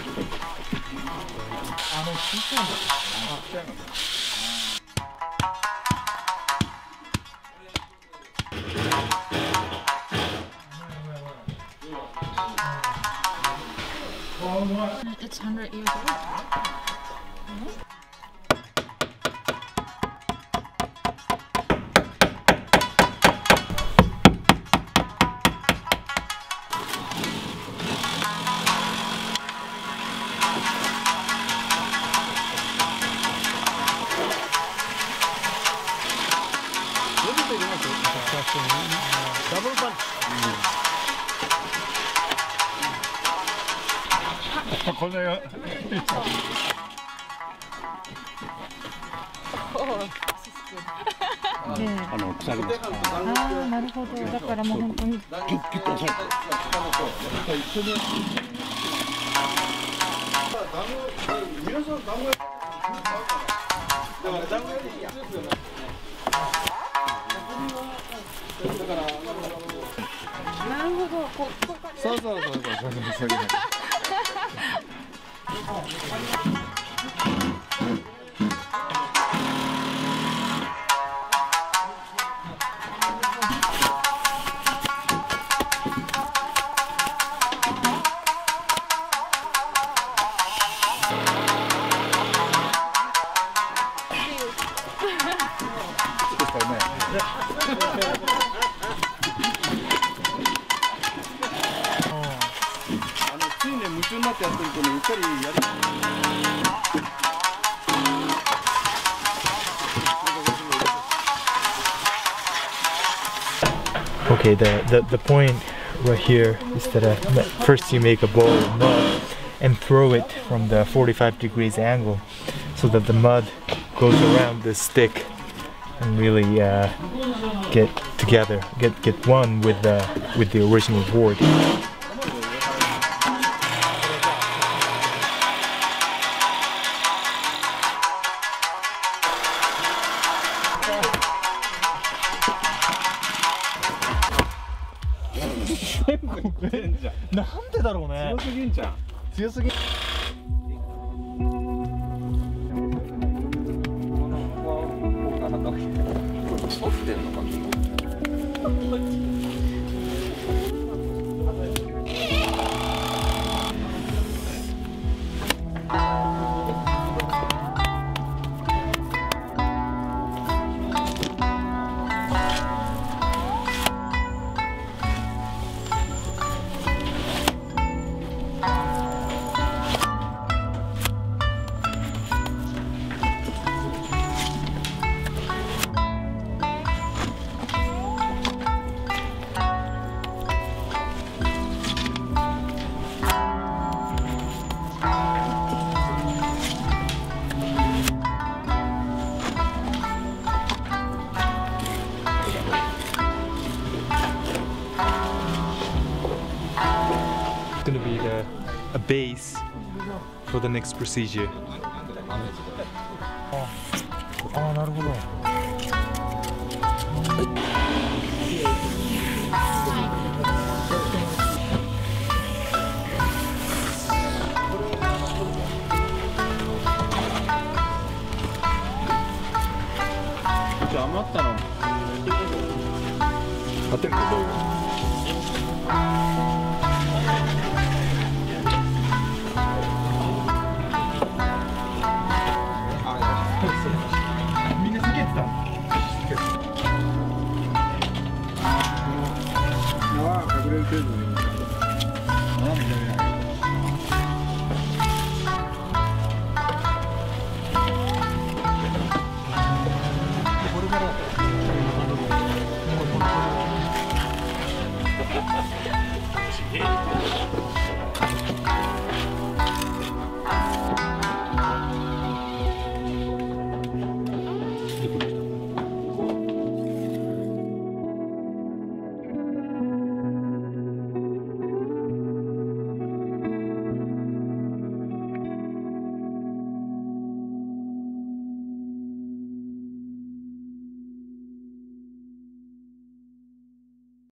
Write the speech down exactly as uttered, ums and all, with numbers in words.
あの小さいの。あ、ちっちゃいの。 It's hundred years old. Double punch. これが。あの鎖です。 ああ、なるほど。だからもう本当に。 ピュッピュッと押さえて。一緒に。皆さん団子。だから団子でいいや。 なるほど。ここかそうそうそうそうそうそう。ついね夢中になってやってるとね、うっかりやり。 Okay, the, the, the point right here is that uh, first you make a ball of mud and throw it from the forty-five degrees angle so that the mud goes around the stick and really uh, get together, get get one with the with the original board. It's gonna be the, a base for the next procedure. ああ、なるほど。じゃあ余ったの。当てることよ。みんなつけてた。縄隠れる程度に。